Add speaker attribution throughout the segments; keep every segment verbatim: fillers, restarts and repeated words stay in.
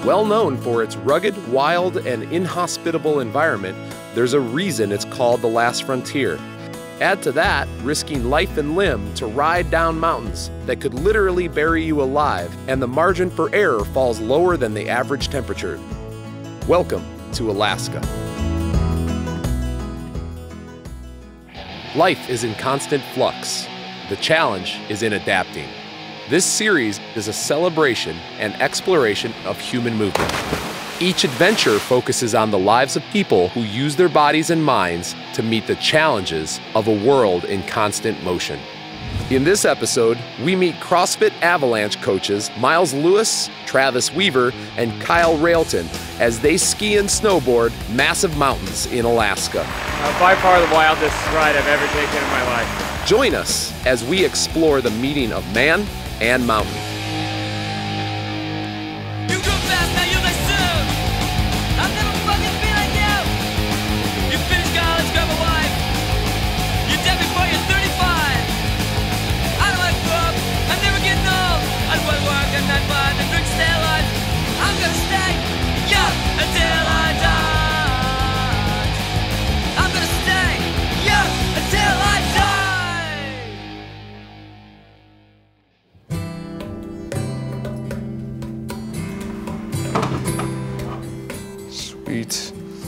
Speaker 1: Well known for its rugged, wild, and inhospitable environment, there's a reason it's called the last frontier. Add to that, risking life and limb to ride down mountains that could literally bury you alive, and the margin for error falls lower than the average temperature. Welcome to Alaska. Life is in constant flux. The challenge is in adapting. This series is a celebration and exploration of human movement. Each adventure focuses on the lives of people who use their bodies and minds to meet the challenges of a world in constant motion. In this episode, we meet CrossFit Avalanche coaches Myles Lewis, Travis Weaver, and Kyle Railton as they ski and snowboard massive mountains in Alaska.
Speaker 2: Uh, by far the wildest ride I've ever taken in my life.
Speaker 1: Join us as we explore the meeting of man and mountain.
Speaker 3: You go fast, now you're like soon. I'll never fucking be like you. You finish college, grab a wife. You're dead before you're thirty-five. I don't like grow up, I'm never getting old. I'd want to work and not fun and drink stay alive. I'm gonna stay young until I die. I'm gonna stay young until I die.
Speaker 4: Sweet.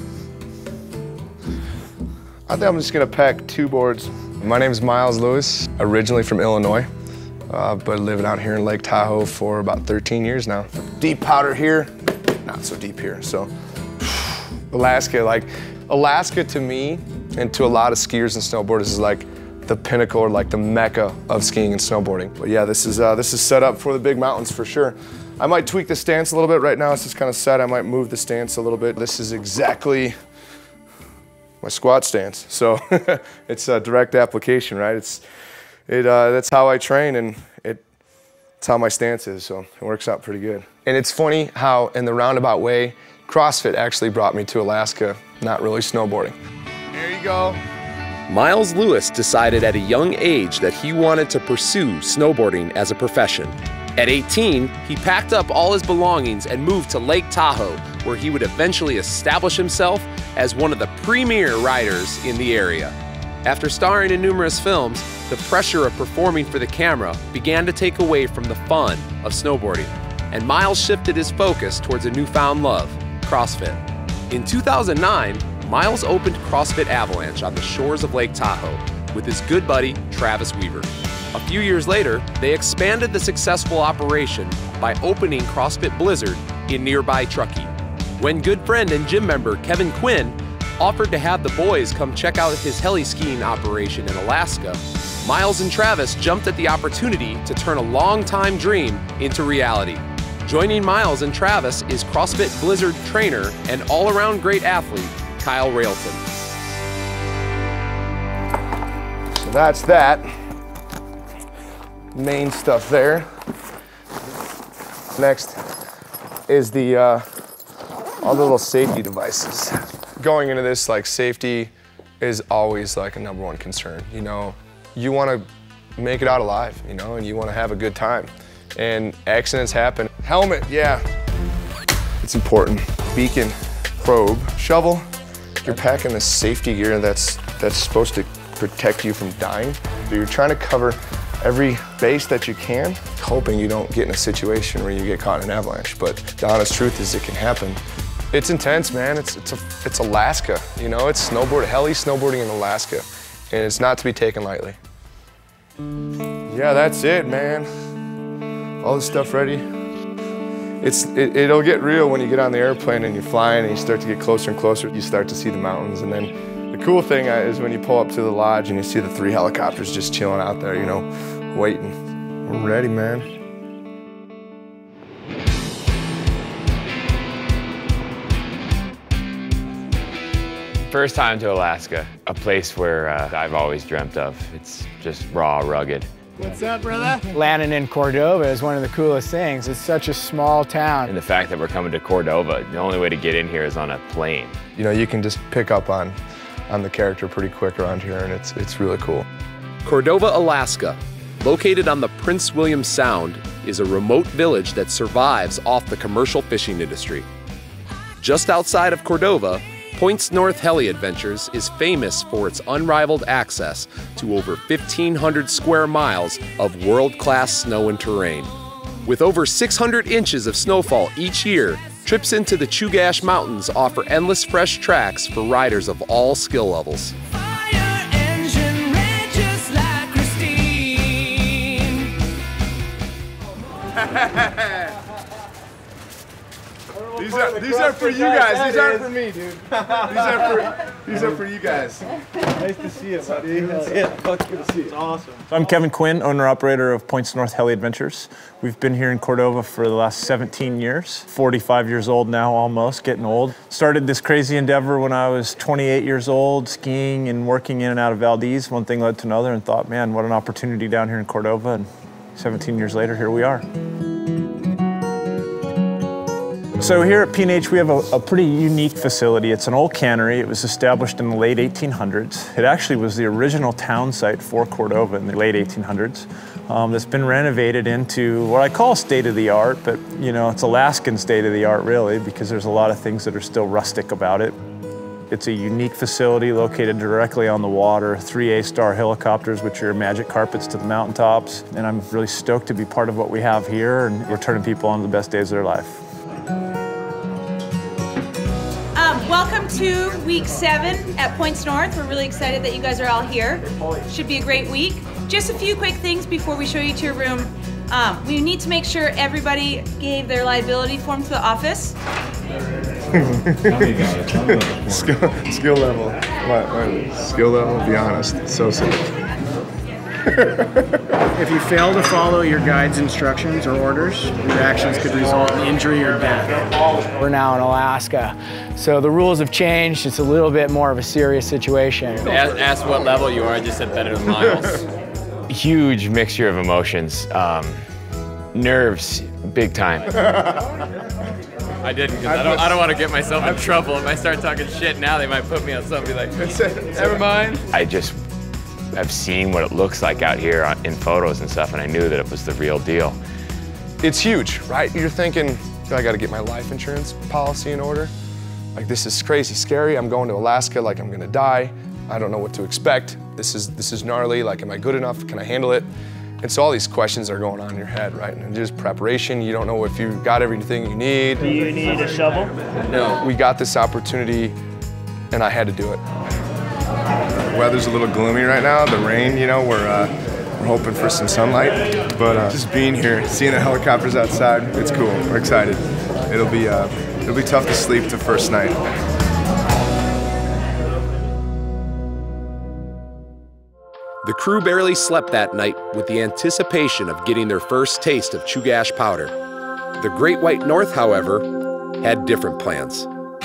Speaker 4: I think I'm just gonna pack two boards. My name is Myles Lewis, originally from Illinois, uh, but living out here in Lake Tahoe for about thirteen years now. Deep powder here, not so deep here. So Alaska, like Alaska to me and to a lot of skiers and snowboarders is like the pinnacle or like the mecca of skiing and snowboarding. But yeah, this is uh, this is set up for the big mountains for sure. I might tweak the stance a little bit. Right now it's just kind of set. I might move the stance a little bit. This is exactly my squat stance. So it's a direct application, right? It's it uh, that's how I train, and it it's how my stance is. So it works out pretty good. And it's funny how in the roundabout way, CrossFit actually brought me to Alaska, not really snowboarding. There you go.
Speaker 1: Myles Lewis decided at a young age that he wanted to pursue snowboarding as a profession. At eighteen, he packed up all his belongings and moved to Lake Tahoe, where he would eventually establish himself as one of the premier riders in the area. After starring in numerous films, the pressure of performing for the camera began to take away from the fun of snowboarding, and Myles shifted his focus towards a newfound love, CrossFit. In two thousand nine, Myles opened CrossFit Avalanche on the shores of Lake Tahoe with his good buddy, Travis Weaver. A few years later, they expanded the successful operation by opening CrossFit Blizzard in nearby Truckee. When good friend and gym member Kevin Quinn offered to have the boys come check out his heli-skiing operation in Alaska, Myles and Travis jumped at the opportunity to turn a long-time dream into reality. Joining Myles and Travis is CrossFit Blizzard trainer and all-around great athlete, Kyle Railton.
Speaker 4: So that's that. Main stuff there. Next is the uh, all the little safety devices. Going into this, like, safety is always like a number one concern. You know, you want to make it out alive, you know, and you want to have a good time. And accidents happen. Helmet, yeah, it's important. Beacon, probe, shovel. You're packing the safety gear that's that's supposed to protect you from dying. You're trying to cover every base that you can, hoping you don't get in a situation where you get caught in an avalanche. But the honest truth is it can happen. It's intense, man. It's, it's, a, it's Alaska, you know? It's snowboard, heli snowboarding in Alaska, and it's not to be taken lightly. Yeah, that's it, man. All this stuff ready. It's, it, it'll get real when you get on the airplane and you're flying and you start to get closer and closer. You start to see the mountains, and then the cool thing is when you pull up to the lodge and you see the three helicopters just chilling out there, you know, waiting. We're ready, man.
Speaker 2: First time to Alaska, a place where uh, I've always dreamt of. It's just raw, rugged.
Speaker 5: What's up, brother? Landing in Cordova is one of the coolest things. It's such a small town.
Speaker 2: And the fact that we're coming to Cordova, the only way to get in here is on a plane.
Speaker 4: You know, you can just pick up on, on the character pretty quick around here, and it's, it's really cool.
Speaker 1: Cordova, Alaska, located on the Prince William Sound, is a remote village that survives off the commercial fishing industry. Just outside of Cordova, Points North Heli-Adventures is famous for its unrivaled access to over fifteen hundred square miles of world-class snow and terrain. With over six hundred inches of snowfall each year, trips into the Chugach Mountains offer endless fresh tracks for riders of all skill levels.
Speaker 4: These are these are for you guys. These aren't for me, dude. These are for these are for you guys.
Speaker 6: Nice to see you, buddy. Yeah, fuck, good to see you. It's awesome. So I'm Kevin Quinn, owner-operator of Points North Heli-Adventures. We've been here in Cordova for the last seventeen years. forty-five years old now, almost, getting old. Started this crazy endeavor when I was twenty-eight years old, skiing and working in and out of Valdez. One thing led to another, and thought, man, what an opportunity down here in Cordova. And seventeen years later, here we are. So here at P N H, we have a, a pretty unique facility. It's an old cannery. It was established in the late eighteen hundreds. It actually was the original town site for Cordova in the late eighteen hundreds. Um, that's been renovated into what I call state-of-the-art, but you know, it's Alaskan state-of-the-art really, because there's a lot of things that are still rustic about it. It's a unique facility located directly on the water, three A-star helicopters, which are magic carpets to the mountaintops. And I'm really stoked to be part of what we have here, and we're turning people on to the best days of their life.
Speaker 7: Um, welcome to week seven at Points North. We're really excited that you guys are all here. Should be a great week. Just a few quick things before we show you to your room. Um, we need to make sure everybody gave their liability form to the office.
Speaker 4: skill, skill level. My, my skill level, be honest, so sick.
Speaker 5: If you fail to follow your guide's instructions or orders, your actions could result in injury or death. We're now in Alaska, so the rules have changed. It's a little bit more of a serious situation.
Speaker 2: Ask, ask what level you are, I just said better than Myles. Huge mixture of emotions. Um, nerves, big time. I didn't, because I don't, I don't want to get myself in trouble. If I start talking shit now, they might put me on something like, never mind. I just have seen what it looks like out here on, in photos and stuff, and I knew that it was the real deal.
Speaker 4: It's huge, right? You're thinking, I got to get my life insurance policy in order. Like, this is crazy scary. I'm going to Alaska, like I'm going to die. I don't know what to expect. This is, this is gnarly. Like, am I good enough? Can I handle it? And so all these questions are going on in your head, right? And just preparation, you don't know if you got everything you need.
Speaker 6: Do you need a shovel?
Speaker 4: No. We got this opportunity, and I had to do it. The weather's a little gloomy right now. The rain, you know, we're, uh, we're hoping for some sunlight. But uh, just being here, seeing the helicopters outside, it's cool. We're excited. It'll be, uh, it'll be tough to sleep the first night.
Speaker 1: The crew barely slept that night with the anticipation of getting their first taste of Chugach powder. The Great White North, however, had different plans.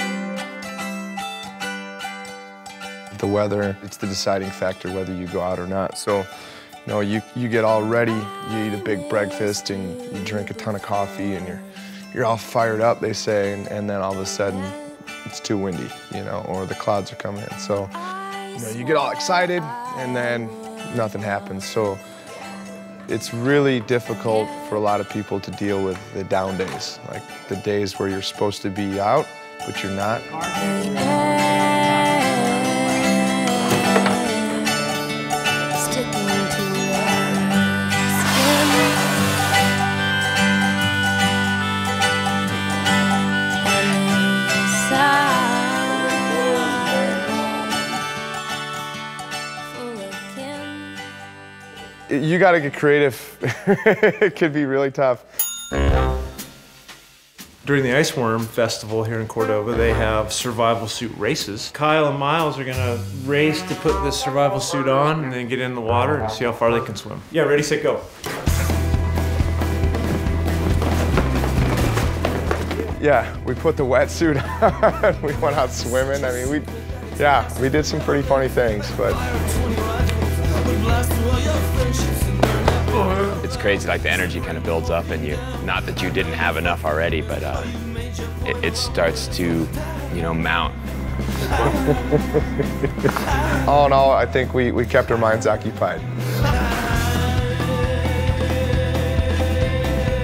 Speaker 4: The weather, it's the deciding factor whether you go out or not. So, you know, you, you get all ready, you eat a big breakfast and you drink a ton of coffee and you're, you're all fired up, they say, and, and then all of a sudden it's too windy, you know, or the clouds are coming in. So, you know, you get all excited and then nothing happens. So it's really difficult for a lot of people to deal with the down days, like the days where you're supposed to be out, but you're not. You gotta get creative. It could be really tough.
Speaker 8: During the Ice Worm Festival here in Cordova, they have survival suit races. Kyle and Myles are gonna race to put this survival suit on and then get in the water and see how far they can swim. Yeah, ready, set, go.
Speaker 4: Yeah, we put the wetsuit on, we went out swimming. I mean, we, yeah, we did some pretty funny things, but.
Speaker 2: It's crazy, like the energy kind of builds up in you. Not that you didn't have enough already, but uh, it, it starts to, you know, mount.
Speaker 4: All in all, I think we, we kept our minds occupied.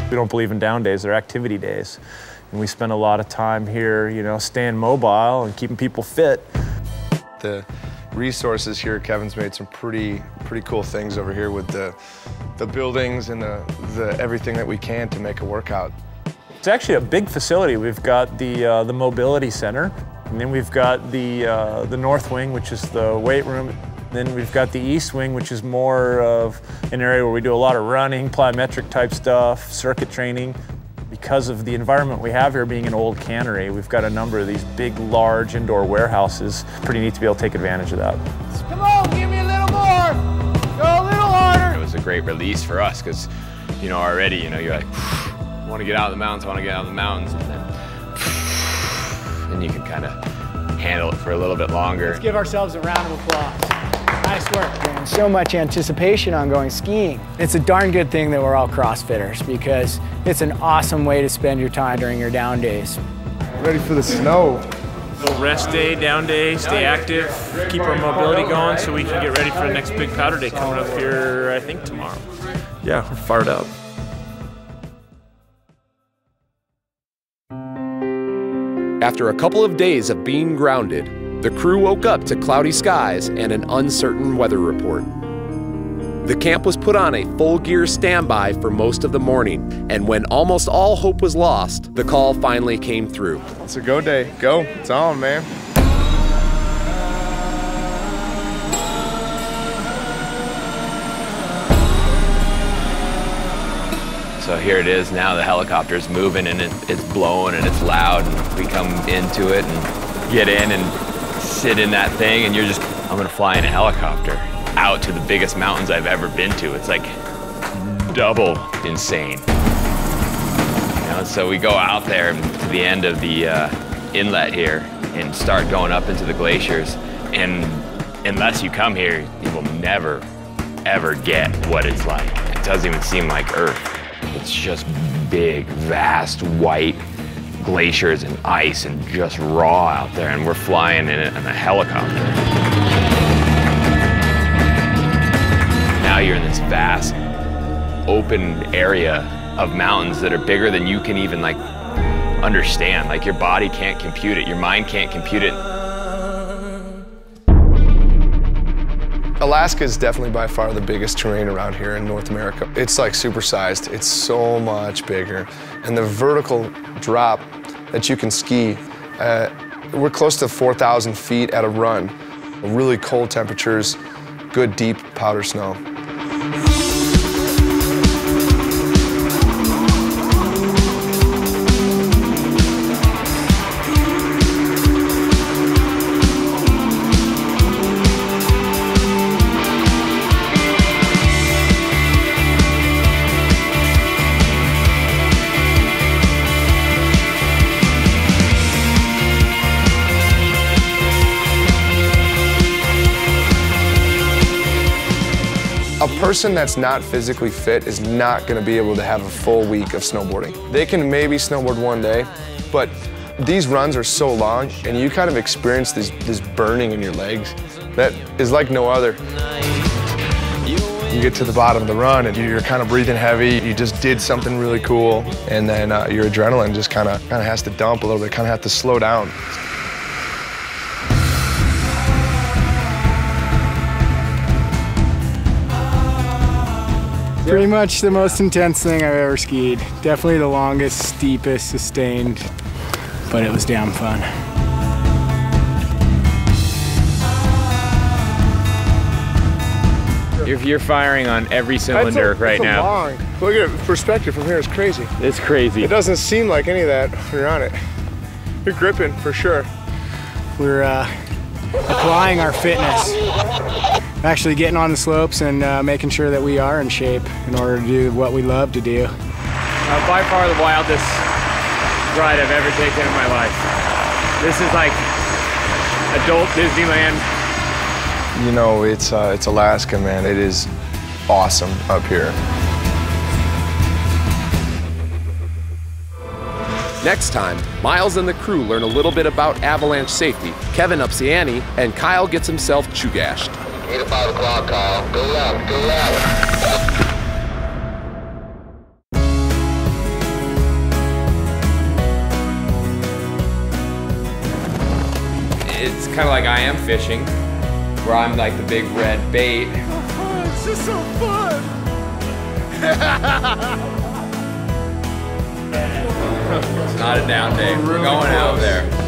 Speaker 6: We don't believe in down days, they're activity days. And we spend a lot of time here, you know, staying mobile and keeping people fit.
Speaker 4: The resources here, Kevin's made some pretty pretty cool things over here with the, the buildings and the, the everything that we can to make a workout.
Speaker 6: It's actually a big facility. We've got the, uh, the mobility center, and then we've got the, uh, the north wing, which is the weight room. Then we've got the east wing, which is more of an area where we do a lot of running, plyometric type stuff, circuit training. Because of the environment we have here being an old cannery, we've got a number of these big, large indoor warehouses. Pretty neat to be able to take advantage of that.
Speaker 5: Come on, give me a little more. Go a little harder.
Speaker 2: It was a great release for us because, you know, already, you know, you're like, I want to get out of the mountains, I want to get out of the mountains, and then, and you can kind of handle it for a little bit longer.
Speaker 5: Let's give ourselves a round of applause. Nice work, man. So much anticipation on going skiing. It's a darn good thing that we're all CrossFitters because it's an awesome way to spend your time during your down days.
Speaker 4: Ready for the snow.
Speaker 8: Little rest day, down day, stay active, keep our mobility going so we can get ready for the next big powder day coming up here, I think, tomorrow. Yeah, we're fired up.
Speaker 1: After a couple of days of being grounded, the crew woke up to cloudy skies and an uncertain weather report. The camp was put on a full gear standby for most of the morning, and when almost all hope was lost, the call finally came through.
Speaker 4: It's a go day. Go. It's on, man.
Speaker 2: So here it is now, the helicopter's moving and it, it's blowing and it's loud, and we come into it and get in and sit in that thing, and you're just, I'm gonna fly in a helicopter out to the biggest mountains I've ever been to. It's like double insane. You know, so we go out there to the end of the uh, inlet here and start going up into the glaciers, and unless you come here, you will never, ever get what it's like. It doesn't even seem like Earth. It's just big, vast, white glaciers and ice and just raw out there, and we're flying in a, in a helicopter. Now you're in this vast, open area of mountains that are bigger than you can even like understand. Like your body can't compute it, your mind can't compute it.
Speaker 4: Alaska is definitely by far the biggest terrain around here in North America. It's like supersized. It's so much bigger. And the vertical drop that you can ski, uh, we're close to four thousand feet at a run. Really cold temperatures, good deep powder snow. A person that's not physically fit is not going to be able to have a full week of snowboarding. They can maybe snowboard one day, but these runs are so long and you kind of experience this, this burning in your legs that is like no other. You get to the bottom of the run and you're kind of breathing heavy, you just did something really cool, and then uh, your adrenaline just kind of kind of has to dump a little bit, kind of have to slow down.
Speaker 5: Pretty much the most intense thing I've ever skied. Definitely the longest, steepest, sustained, but it was damn fun.
Speaker 2: You're, you're firing on every cylinder
Speaker 4: That's a,
Speaker 2: right
Speaker 4: that's a
Speaker 2: now.
Speaker 4: Long. Look at it, perspective from here is crazy.
Speaker 2: It's crazy.
Speaker 4: It doesn't seem like any of that when you're on it. You're gripping for sure.
Speaker 5: We're uh, applying our fitness. Actually getting on the slopes and uh, making sure that we are in shape in order to do what we love to do.
Speaker 2: Uh, by far the wildest ride I've ever taken in my life. This is like adult Disneyland.
Speaker 4: You know, it's, uh, it's Alaska, man. It is awesome up here.
Speaker 1: Next time, Myles and the crew learn a little bit about avalanche safety, Kevin ups the ante, and Kyle gets himself chew-gashed.
Speaker 9: eight to five o'clock, Kyle. Go left, go left.
Speaker 2: kind of like I am fishing, where I'm like the big red bait.
Speaker 3: It's just so fun!
Speaker 2: It's not a down day. We're going out there.